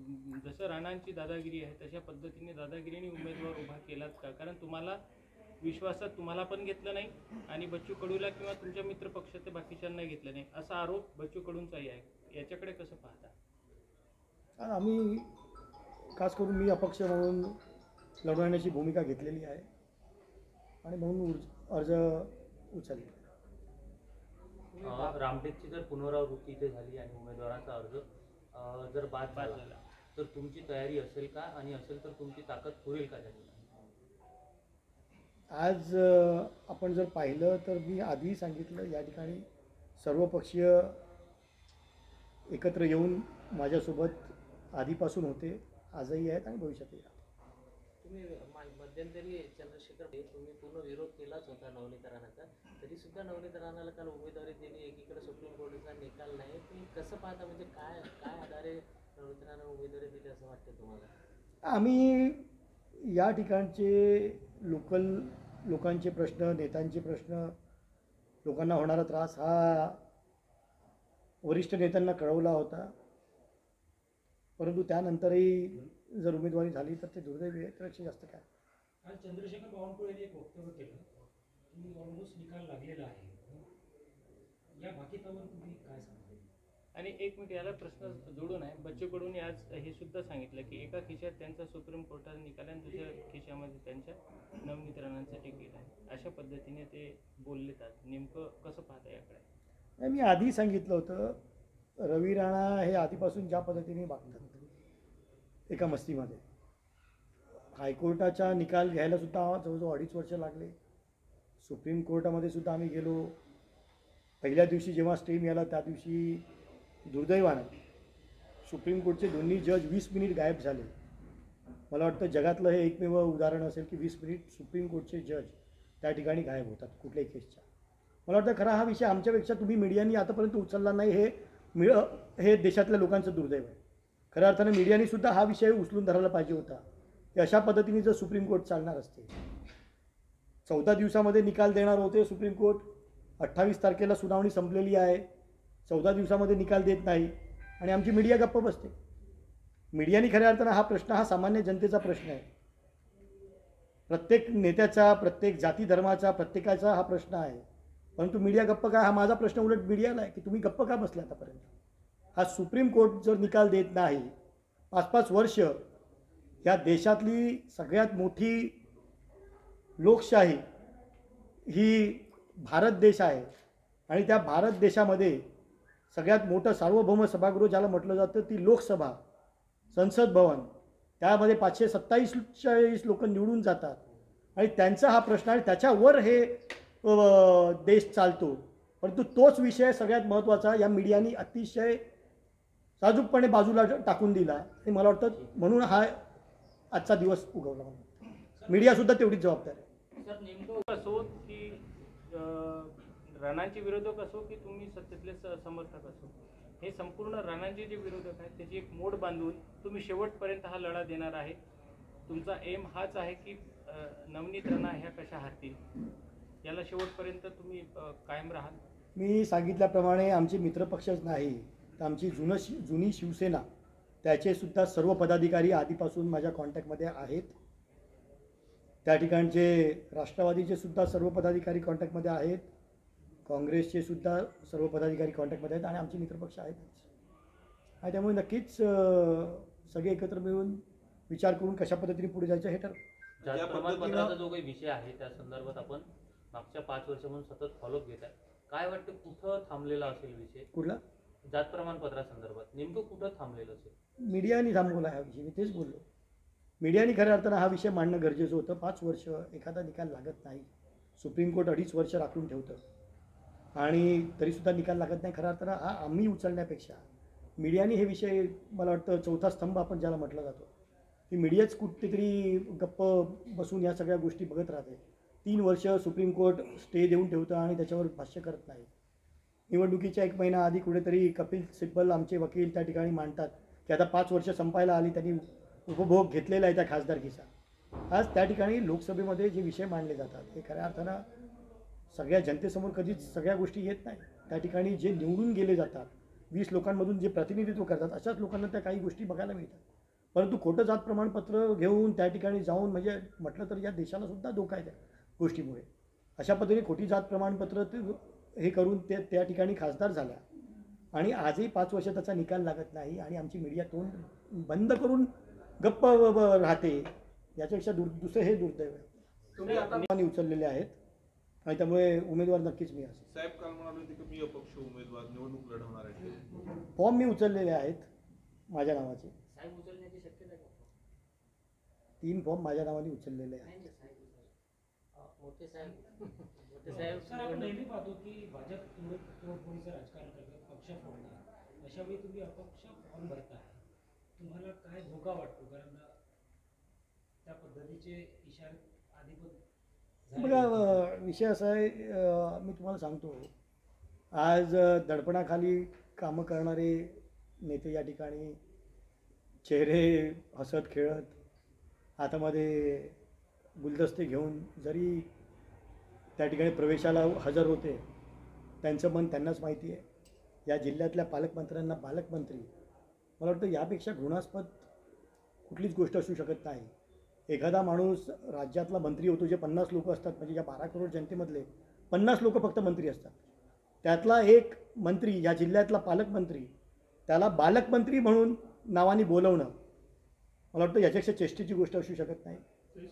जसं राणांची दादागिरी आहे तशा पद्धतीने दादागिरीने उमेदवार उभा केलात का? कारण तुम्हाला विश्वासात तुम्हाला पण घेतलं नाही आणि बच्चू कडूला किंवा तुमच्या मित्र पक्षाच्या बाकीच्यांना घेतलं नाही असा आरोप बच्चू कडूंचाही आहे. याच्याकडे कसं पाहता? आम्ही खास करून मी अपक्ष म्हणून लढवण्याची भूमिका घेतलेली आहे आणि म्हणून अर्ज उचलले. रामटेकची जर पुनरावृत्ती इथे झाली आणि उमेदवाराचा अर्ज जर बाद झाला तर तुमची तयारी असेल का, आणि असेल तर तुमची ताकद पुरेल का त्याची? आज आपण जर पाहिलं तर मी आधीही सांगितलं, या ठिकाणी सर्वपक्षीय एकत्र येऊन माझ्यासोबत आधीपासून होते, आजही आहेत आणि भविष्यातही आहेत. तुम्ही मध्यंतरी चंद्रशेखर तुम्ही पूर्ण विरोध केलाच होता नवनीत राणाचा, तरी सुद्धा नवनीत राणाला काल उमेदवारी दिली. एकीकडे सुप्रीम कोर्टाचा निकाल नाही, तुम्ही कसं पाहता? म्हणजे काय काय आधारे नवनीत राणाला उमेदवारी दिली असं वाटतं तुम्हाला? आम्ही या ठिकाणचे लोकांचे प्रश्न, नेत्यांचे प्रश्न, लोकांना होणारा त्रास हा वरिष्ठ नेत्यांना कळवला होता, परंतु त्यानंतरही जर उमेदवारी झाली तर ते दुर्दैवी आहे. त्यापेक्षा जास्त काय. आज चंद्रशेखर बावनकुळे एक वक्तव्य केलं की ऑलमोस्ट निकाल लागलेला आहे, या भाकितावर तुम्ही काय सांगाल? आणि एक मिनिट, याला प्रश्न जोडून आहे. बच्चू कडूंनी आज हे सुद्धा सांगितलं की एका खिशात त्यांचा सुप्रीम कोर्टाचा निकाल आणि दुसऱ्या खिशामध्ये त्यांच्या नवनीत राणांचा तिकीट आहे, अशा पद्धतीने ते बोललेत. आज नेमकं कसं पाहता याकडे? मी आधी सांगितलं होतं, रवी राणा हे आधीपासून ज्या पद्धतीने वागतात एका मस्तीमध्ये, हायकोर्टाचा निकाल घ्यायला सुद्धा जवळजवळ 2.5 वर्ष लागले. सुप्रीम कोर्टामध्ये सुद्धा आम्ही गेलो. पहिल्या दिवशी जेव्हा स्टे मिळाला त्या दिवशी दुर्दैवानं सुप्रीम कोर्टचे दोन्ही जज 20 मिनिट गायब झाले. मला वाटतं जगातलं हे एकमेव उदाहरण असेल की 20 मिनिट सुप्रीम कोर्टचे जज त्या ठिकाणी गायब होतात कुठल्याही केसच्या. मला वाटतं खरा हा विषय आमच्यापेक्षा तुम्ही मीडियानी आतापर्यंत उचलला नाही, हे देशातल्या लोकांचं दुर्दैव आहे. खऱ्या अर्थानं मीडियानी सुद्धा हा विषय उचलून धरायला पाहिजे होता की अशा पद्धतीने जर सुप्रीम कोर्ट चालणार असते. 14 दिवसामध्ये निकाल देणार होते सुप्रीम कोर्ट. 28 तारखेला सुनावणी संपलेली आहे. 14 दिवसामध्ये निकाल देत नाही आणि आमची मीडिया गप्प बसते. मीडियानी खऱ्या अर्थानं हा प्रश्न हा सामान्य जनतेचा प्रश्न आहे. प्रत्येक नेत्याचा, प्रत्येक जाती धर्माचा, प्रत्येकाचा हा प्रश्न आहे. परंतु मीडिया गप्प काय? हा माझा प्रश्न उलट मीडियाला आहे की तुम्ही गप्प का बसला आतापर्यंत? हा सुप्रीम कोर्ट जर निकाल देत नाही, 5-5 वर्ष या देशातली सगळ्यात मोठी लोकशाही ही भारत देश आहे आणि त्या भारत देशामध्ये सगळ्यात मोठं सार्वभौम सभागृह ज्याला म्हटलं जातं ती लोकसभा, संसद भवन, त्यामध्ये 547 लोक निवडून जातात आणि त्यांचा हा प्रश्न आहे. त्याच्यावर हे देश चालतो. परंतु तोच विषय सगळ्यात महत्त्वाचा या मीडियानी अतिशय साजूकपणे बाजूला टाकून दिला आणि मला वाटतं म्हणून हा आजचा दिवस उगवला. मीडियासुद्धा तेवढीच जबाबदार आहे. सर, नेमकं असो की राणांचे विरोधक असो की तुम्ही सत्तेतले समर्थक असो, हे संपूर्ण राणांचे जे विरोधक आहेत त्याची एक मोड बांधून तुम्ही शेवटपर्यंत हा लढा देणार आहे. तुमचा एम हाच आहे की नवनीत राणा ह्या कशा हारतील, याला शेवटपर्यंत तुम्ही कायम राहाल? मी सांगितल्याप्रमाणे आमचे मित्रपक्षच नाही तर आमची जुनी शिवसेना, त्याचे सुद्धा सर्व पदाधिकारी आधीपासून माझ्या कॉन्टॅक्टमध्ये आहेत. त्या ठिकाणचे राष्ट्रवादीचे सुद्धा सर्व पदाधिकारी कॉन्टॅक्टमध्ये आहेत. काँग्रेसचे सुद्धा सर्व पदाधिकारी कॉन्टॅक्टमध्ये आहेत आणि आमचे मित्रपक्ष आहेतच. आणि त्यामुळे नक्कीच सगळे एकत्र मिळून विचार करून कशा पद्धतीने पुढे जायचं हे ठरवू. जात प्रमाणपत्राचा जो काही विषय आहे त्या संदर्भात आपण मागच्या 5 वर्षापासून सतत फॉलोअप घेत आहे. काय वाटतं कुठं थांबलेला असेल विषय? कुठला? जात प्रमाणपत्रासंदर्भात नेमकं कुठं थांबलेलं असेल? मीडियाने थांबवला हा विषय. मी तेच बोललो, मीडियाने खऱ्या अर्थानं हा विषय मांडणं गरजेचं होतं. 5 वर्ष एखादा निकाल लागत नाही. सुप्रीम कोर्ट 2.5 वर्ष राखून ठेवतं आणि तरीसुद्धा निकाल लागत नाही. खऱ्या अर्थानं हा आम्ही उचलण्यापेक्षा मीडियाने हे विषय, मला वाटतं चौथा स्तंभ आपण ज्याला म्हटलं जातो, की मीडियाच कुठेतरी गप्प बसून या सगळ्या गोष्टी बघत राहते. 3 वर्ष सुप्रीम कोर्ट स्टे देऊन ठेवतं आणि त्याच्यावर भाष्य करत नाही. निवडणुकीच्या 1 महिना आधी कुठेतरी कपिल सिब्बल आमचे वकील त्या ठिकाणी मांडतात की आता 5 वर्ष संपायला आली, त्यांनी उपभोग घेतलेला आहे त्या खासदारकीचा. आज त्या ठिकाणी लोकसभेमध्ये जे विषय मांडले जातात हे खऱ्या अर्थानं सगळ्या जनतेसमोर कधीच सगळ्या गोष्टी येत नाही. त्या ठिकाणी जे निवडून गेले जातात, 20 लोकांमधून जे प्रतिनिधित्व करतात, अशाच लोकांना त्या काही गोष्टी बघायला मिळतात. परंतु खोटं जात प्रमाणपत्र घेऊन त्या ठिकाणी जाऊन म्हणजे म्हटलं तर या देशाला सुद्धा धोका आहे त्या गोष्टीमुळे. अशा पद्धतीने खोटी जात प्रमाणपत्र हे करून त्या ठिकाणी खासदार झाल्या आणि आजही 5 वर्ष त्याचा निकाल लागत नाही आणि आमची मीडिया तोंड बंद करून गप्प राहते. याच्यापेक्षा दुसरं हे दुर्दैव आहे. तुम्ही आता उचललेले आहेत आणि त्यामुळे उमेदवार नक्कीच मी असेल. साहेब काल म्हणाले होते की मी अपक्ष उमेदवार निवडणूक लढवणार आहे. फॉर्म मी उचललेले आहेत माझ्या नावाचे. साहेब उचलण्याची शक्यता का? 3 फॉर्म माझ्या नावाने उचललेले आहेत. नाही नाही साहेब मोठे साहेब मोठे साहेब सर, आपण नेहमी पाहतो की भाजप तोडफोडीचं राजकारण करतात, पक्ष फोडणार. अशा वेळी तुम्ही अपक्ष फॉर्म भरताय, तुम्हाला काय धोका वाटतो? कारण त्या पद्धतीचे इशारे आधी पण बघा विषय असा आहे, मी तुम्हाला सांगतो, आज दडपणाखाली कामं करणारे नेते या ठिकाणी चेहरे हसत खेळत हातामध्ये गुलदस्ते घेऊन जरी त्या ठिकाणी प्रवेशाला हजर होते, त्यांचं मन त्यांनाच माहिती आहे. या जिल्ह्यातल्या पालकमंत्र्यांना पालकमंत्री मला वाटतं यापेक्षा घृणास्पद कुठलीच गोष्ट असू शकत नाही. एखादा माणूस राज्यातला मंत्री होतो, जे 50 लोक असतात, म्हणजे या 12 करोड जनतेमधले 50 लोक फक्त मंत्री असतात, त्यातला एक मंत्री या जिल्ह्यातला पालकमंत्री, त्याला बालकमंत्री म्हणून नावाने बोलवणं मला वाटतं याच्यापेक्षा चेष्टेची गोष्ट असू शकत नाही.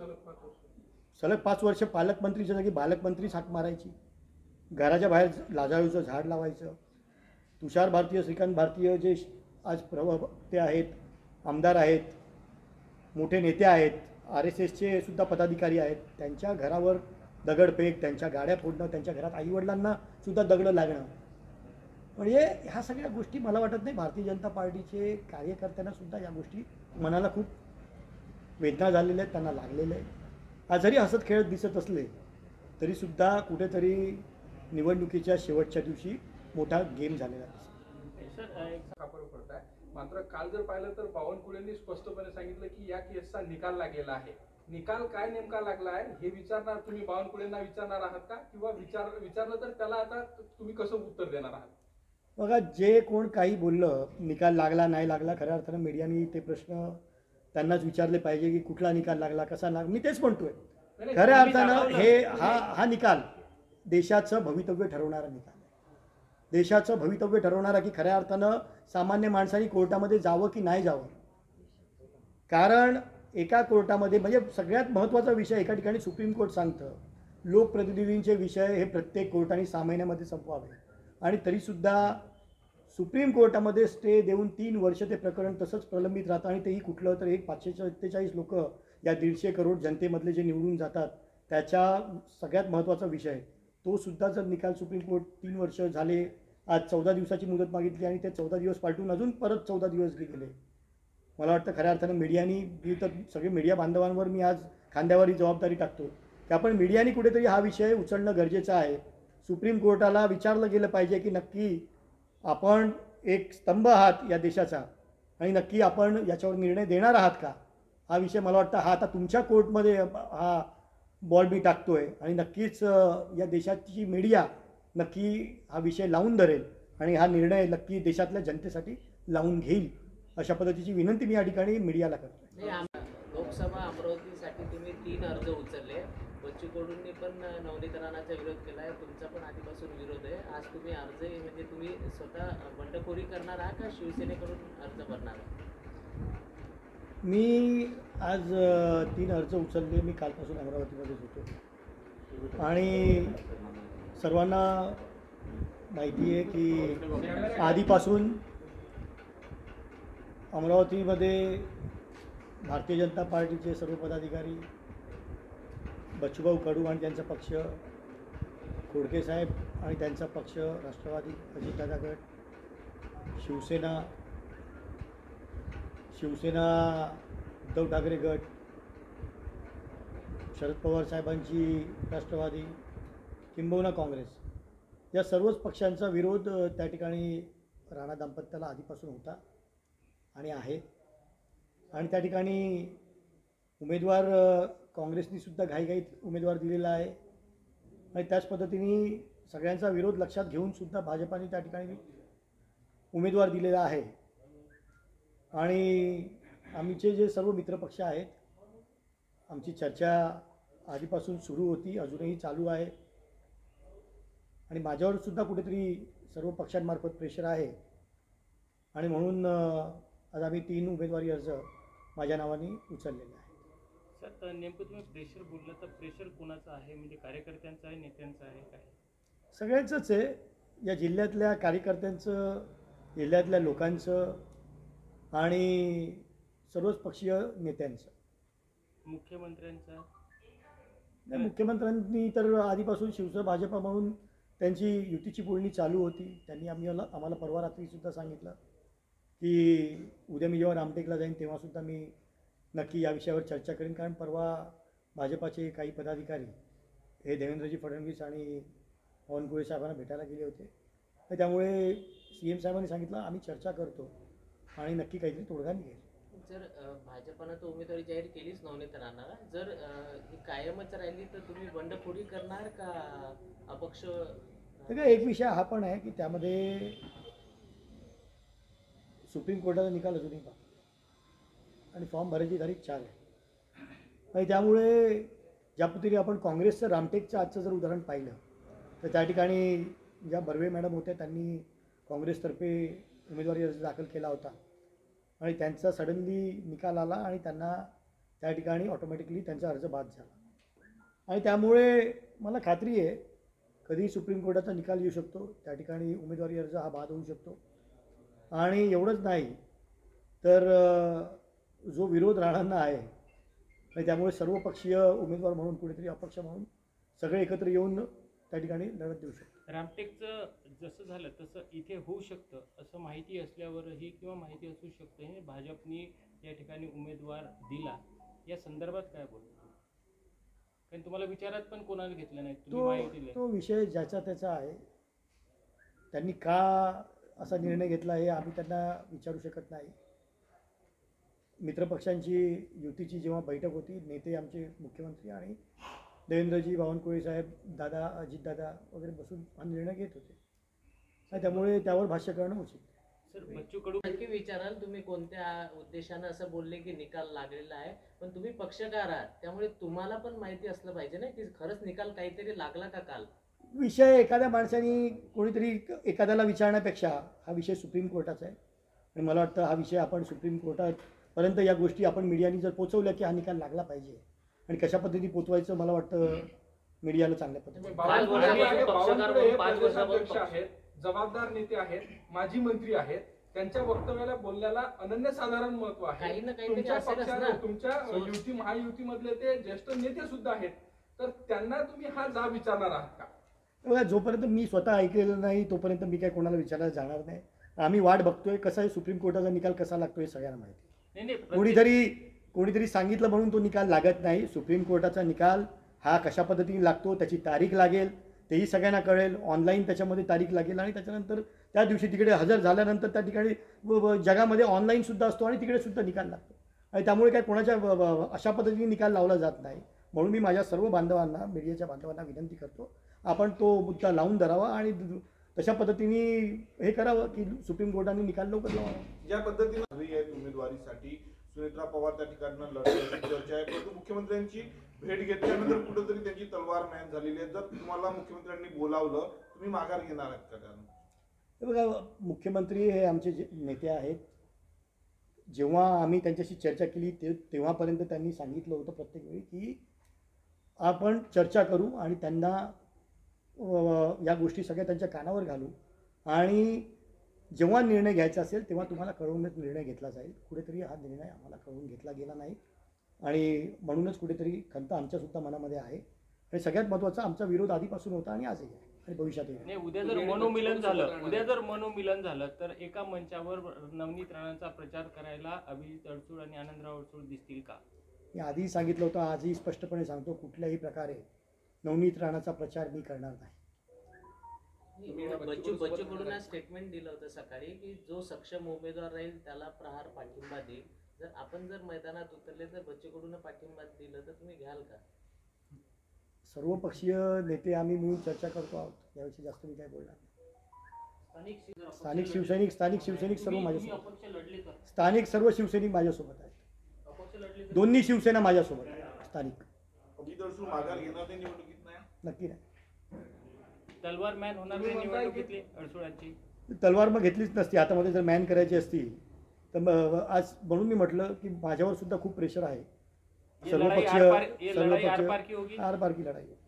सलग 5 वर्ष पालकमंत्रीच्या जागी बालकमंत्रीच हाक मारायची, घराच्या बाहेर लाजाळूचं झाड लावायचं. तुषार भारतीय, श्रीकांत भारतीय जे आज ते आहेत, आमदार आहेत, मोठे नेते आहेत, RSSचे सुद्धा पदाधिकारी आहेत, त्यांच्या घरावर दगडफेक, त्यांच्या गाड्या फोडणं, त्यांच्या घरात आईवडिलांना सुद्धा दगडं लागणं, म्हणजे ह्या सगळ्या गोष्टी मला वाटत नाही भारतीय जनता पार्टीचे कार्यकर्त्यांना सुद्धा या गोष्टी मनाला खूप वेदना झालेल्या आहेत, त्यांना लागलेल्या आहेत. आज जरी हसत खेळत दिसत असले तरीसुद्धा कुठेतरी निवडणुकीच्या शेवटच्या दिवशी मोठा गेम झालेला दिसतो. खापर पडताय. मात्र काल जर पाहिलं तर बावनकुळेंनी स्पष्टपणे सांगितलं की या केसचा निकाल लागलेला आहे. निकाल काय नेमका लागला आहे हे विचारणार तुम्ही बावनकुळेंना विचारणार आहात का, किंवा विचारलं तर त्याला आता तुम्ही कसं उत्तर देणार आहात? बघा, जे कोण काही बोललं, निकाल लागला नाही लागला, खऱ्या अर्थानं मीडियाने ते प्रश्न त्यांनाच विचारले पाहिजे की कुठला निकाल लागला, कसा लागला. मी तेच म्हणतोय, खऱ्या अर्थानं हा निकाल देशाचं भवितव्य ठरवणारा निकाल आहे. देशाचं भवितव्य ठरवणारा की खऱ्या अर्थानं सामान्य माणसांनी कोर्टामध्ये जावं की नाही जावं. कारण एका कोर्टामध्ये म्हणजे सगळ्यात महत्त्वाचा विषय एका ठिकाणी सुप्रीम कोर्ट सांगतं, लोकप्रतिनिधींचे विषय हे प्रत्येक कोर्टाने 6 महिन्यामध्ये संपवावे, आणि तरीसुद्धा सुप्रीम कोर्टामध्ये स्टे देऊन 3 वर्ष ते प्रकरण तसंच प्रलंबित राहतं. आणि तेही कुठलं तर 547 लोक या 150 करोड जनतेमधले जे निवडून जातात त्याच्या सगळ्यात महत्त्वाचा विषय, तो सुद्धा जर निकाल सुप्रीम कोर्ट 3 वर्ष झाले, आज 14 दिवसाची मुदत मागितली आणि ते 14 दिवस पालटून अजून परत 14 दिवस गेले. मला वाटतं खऱ्या अर्थानं मीडियानी, मी तर सगळे मीडिया बांधवांवर मी आज खांद्यावर ही जबाबदारी टाकतो की आपण मीडियानी कुठेतरी हा विषय उचलणं गरजेचं आहे. सुप्रीम कोर्टाला विचारलं गेलं पाहिजे की नक्की आपण एक स्तंभ आहात या देशाचा आणि नक्की आपण याच्यावर निर्णय देणार आहात का. हा विषय मला वाटतं हा आता तुमच्या कोर्टमध्ये हा बॉल मी टाकतोय आणि नक्कीच या देशाची मीडिया नक्की हा विषय लावून धरेल आणि हा निर्णय नक्की देशातल्या जनतेसाठी लावून घेईल, अशा पद्धतीची विनंती मी या ठिकाणी मीडियाला करतो. लोकसभा अमरावतीसाठी तुम्ही 3 अर्ज उचलले. बच्चू कडूंनी पण नवनीत राणाचा विरोध केला आहे, तुमचा पण आधीपासून विरोध आहे. आज तुम्ही अर्ज म्हणजे तुम्ही स्वतः बंडखोरी करणार आहात का शिवसेनेकडून अर्ज भरणार आहात? मी आज 3 अर्ज उचलले. मी कालपासून अमरावतीमध्येच होतो आणि सर्वांना माहिती आहे की आधीपासून अमरावतीमध्ये भारतीय जनता पार्टीचे सर्व पदाधिकारी, बच्चूभाऊ कडू आणि त्यांचा पक्ष, खोडके साहेब आणि त्यांचा पक्ष, राष्ट्रवादी अजितदादा गट, शिवसेना उद्धव ठाकरे गट, शरद पवार साहेबांची राष्ट्रवादी, किंबहुना काँग्रेस, या सर्वच पक्षांचा विरोध त्या ठिकाणी राणा दाम्पत्याला आधीपासून होता आणि आहे. आणि त्या ठिकाणी उमेदवार काँग्रेसनी सुद्धा घाईघाईत उमेदवार दिलेला आहे आणि त्याच पद्धतीने सगळ्यांचा विरोध लक्षात घेऊन सुद्धा भाजपाने त्या ठिकाणी उमेदवार दिलेला आहे. आणि आमचे जे सर्व मित्रपक्ष आहेत, आमची चर्चा आधीपासून सुरू होती, अजूनही चालू आहे आणि माझ्यावर सुद्धा कुठेतरी सर्व पक्षांमार्फत प्रेशर आहे आणि म्हणून आज आम्ही 3 उमेदवारी अर्ज माझ्या नावाने उचललेले आहे. सर, तर नेमकं तुम्ही प्रेशर बोललं तर प्रेशर कोणाचं आहे? म्हणजे कार्यकर्त्यांचं आहे, नेत्यांचं आहे, काय? सगळ्यांचंच आहे. या जिल्ह्यातल्या कार्यकर्त्यांचं, जिल्ह्यातल्या लोकांचं आणि सर्वच पक्षीय नेत्यांचं. मुख्यमंत्र्यांचं? नाही, मुख्यमंत्र्यांनी तर आधीपासून शिवसेना भाजपा म्हणून त्यांची युतीची बोलणी चालू होती. त्यांनी आम्हाला परवा रात्रीसुद्धा सांगितलं की उद्या मी जेव्हा रामटेकला जाईन तेव्हासुद्धा मी नक्की या विषयावर चर्चा करेन, कारण परवा भाजपाचे काही पदाधिकारी हे देवेंद्रजी फडणवीस आणि बावनकुळे साहेबांना भेटायला गेले होते. तर त्यामुळे CM साहेबांनी सांगितलं आम्ही चर्चा करतो आणि नक्की काहीतरी तोडगा निघेल. जर भाजपानं तर उमेदवारी जाहीर केलीच नवनीत राणाला, जर ही कायमच राहिली तर तुम्ही बंडखोरी करणार का अपक्ष? तर एक विषय हा पण आहे की त्यामध्ये सुप्रीम कोर्टाचा निकाल अजूनही बाकी आणि फॉर्म भरायची तारीख 4 आहे आणि त्यामुळे ज्या पद्धतीने आपण काँग्रेसचं रामटेकचं आजचं जर उदाहरण पाहिलं तर त्या ठिकाणी ज्या बर्वे मॅडम होत्या त्यांनी काँग्रेसतर्फे उमेदवारी अर्ज दाखल केला होता आणि त्यांचा सडनली निकाल आला आणि त्यांना त्या ठिकाणी ऑटोमॅटिकली त्यांचा अर्ज बाद झाला आणि त्यामुळे मला खात्री आहे कधी सुप्रीम कोर्टाचा निकाल येऊ शकतो, त्या ठिकाणी उमेदवारी अर्ज हा बाद होऊ शकतो आणि एवढंच नाही तर जो विरोध राहणारा आहे आणि त्यामुळे सर्व पक्षीय उमेदवार म्हणून कुठेतरी अपक्ष म्हणून सगळे एकत्र येऊन त्या ठिकाणी लढत देऊ शकतो. रामटेकचं जसं झालं तसं इथे होऊ शकतं असं माहिती असल्यावरही किंवा माहिती असू शकतं हे भाजपनी या ठिकाणी उमेदवार दिला, या संदर्भात काय बोलतो? कारण तुम्हाला विचारात पण कोणाला घेतलं नाही, तुम्ही माहिती दिली. तो विषय ज्याचा त्याचा आहे. त्यांनी का असा निर्णय घेतला हे आम्ही त्यांना विचारू शकत नाही. मित्रपक्षांची युतीची जेव्हा बैठक होती, नेते आमचे मुख्यमंत्री आणि देवेंद्रजी बावनकुळे साहेब, दादा, अजितदादा वगैरे बसून हा निर्णय घेत होते आणि त्यामुळे त्यावर भाष्य करणं उचित. सर, बच्चू कडू नक्की विचाराल तुम्ही कोणत्या उद्देशानं असं बोलले की निकाल लागलेला आहे, पण तुम्ही पक्षकार आहात त्यामुळे तुम्हाला पण माहिती असलं पाहिजे ना की खरंच निकाल काहीतरी लागला का काल? विषय एखाद्या माणसाने कोणीतरी एखाद्याला विचारण्यापेक्षा हा विषय सुप्रीम कोर्टाचा आहे आणि मला वाटतं हा विषय आपण सुप्रीम कोर्टापर्यंत या गोष्टी आपण मीडियाने जर पोचवल्या की हा निकाल लागला पाहिजे आणि कशा पद्धतीने पोचवायचं मला वाटतं मीडियाला चांगल्या पद्धतीने. बावनकुळे हे प्रदेशाध्यक्ष आहेत, जबाबदार नेते आहेत, माजी मंत्री आहेत, त्यांच्या वक्तव्याला बोलण्याला अनन्यसाधारण महत्व आहे. काही ना काहीतरी तुमच्या असेलच पक्षाने, ना. तुमच्या युती महायुतीमधले ते ज्येष्ठ नेते सुद्धा आहेत, तर त्यांना तुम्ही हा जाब विचारणार आहात का? बघा, जोपर्यंत मी स्वतः ऐकलेलं नाही तोपर्यंत मी काय कोणाला विचारायला जाणार नाही. आम्ही वाट बघतोय कसा आहे सुप्रीम कोर्टाचा निकाल कसा लागतो हे सगळ्यांना माहिती. नाही, कोणीतरी सांगितलं म्हणून तो निकाल लागत नाही. सुप्रीम कोर्टाचा निकाल हा कशा पद्धतीने लागतो, त्याची तारीख लागेल, तेही सगळ्यांना कळेल. ऑनलाईन त्याच्यामध्ये तारीख लागेल आणि त्याच्यानंतर त्या दिवशी तिकडे हजर झाल्यानंतर त्या ठिकाणी जगामध्ये ऑनलाईनसुद्धा असतो आणि तिकडे सुद्धा निकाल लागतो आणि त्यामुळे काय कोणाच्या अशा पद्धतीने निकाल लावला जात नाही. म्हणून मी माझ्या सर्व बांधवांना, मीडियाच्या बांधवांना विनंती करतो आपण तो मुद्दा लावून धरावा आणि तशा पद्धतीने हे करावं की सुप्रीम कोर्टाने निकाल लवकर लावावा. ज्या पद्धतीने उमेदवारीसाठी सुनेत्रा पवार त्या ठिकाणी लढण्याची चर्चा आहे, परंतु मुख्यमंत्र्यांची भेट घेतल्यानंतर कुठेतरी त्यांची तलवार मॅच झालेली आहे. जर तुम्हाला मुख्यमंत्र्यांनी बोलावलं तुम्ही माघार घेणार आहेत का? हे बघा, मुख्यमंत्री हे आमचे जे नेते आहेत, जेव्हा आम्ही त्यांच्याशी चर्चा केली तेव्हापर्यंत त्यांनी सांगितलं होतं प्रत्येक वेळी की आपण चर्चा करू आणि त्यांना या गोष्टी सगळ्या त्यांच्या कानावर घालू आणि जेव्हा निर्णय घ्यायचा असेल तेव्हा तुम्हाला कळवूनच निर्णय घेतला जाईल. कुठेतरी हा निर्णय आम्हाला कळवून घेतला गेला नाही आणि म्हणूनच कुठेतरी खंत आमच्यासुद्धा मनामध्ये आहे आणि सगळ्यात महत्त्वाचा आमचा विरोध आधीपासून होता आणि आजही आहे आणि भविष्यातही आहे. नाही, उद्या जर मनोमिलन झालं तर एका मंचावर नवनीत राणांचा प्रचार करायला अभिजित अडसूळ आणि आनंदराव अडसूळ दिसतील का? मी आधीही सांगितलं होतं, आजही स्पष्टपणे सांगतो, कुठल्याही प्रकारे नवनीत राणाचा प्रचार मी करणार नाही. बच्चू कडून आज स्टेटमेंट दिलं होतं सकाळी की जो सक्षम उमेदवार राहील त्याला प्रहार पाठिंबा देईल. जर आपण जर मैदानात उतरले तर बच्चू कडून पाठिंबा दिलं तर तुम्ही घ्याल का? सर्व पक्षीय नेते आम्ही मिळून चर्चा करतो आहोत, याविषयी जास्त मी काय बोलणार नाही. स्थानिक शिवसैनिक सर्व माझ्यासोबत, स्थानिक सर्व शिवसैनिक माझ्यासोबत आहेत. लढली तर दोन्ही शिवसेना माझ्यासोबत आहे स्थानिक. अजित अडसूळ माघार घेणार नाही निवडणुकीत नाही. नक्की नाही. तलवार मॅन होणार नाही निवडणुकीतली अडसुळांची. तलवार मग घेतलीच नसती. हातामध्ये जर मॅन करायची असती तर मग आज म्हणून मी म्हटलं की माझ्यावर सुद्धा खूप प्रेशर आहे. ये सर्व लढाई पक्ष आर-पार- ये सर्व लढाई आर-पार पक्ष की होगी? आरपार की लढाई.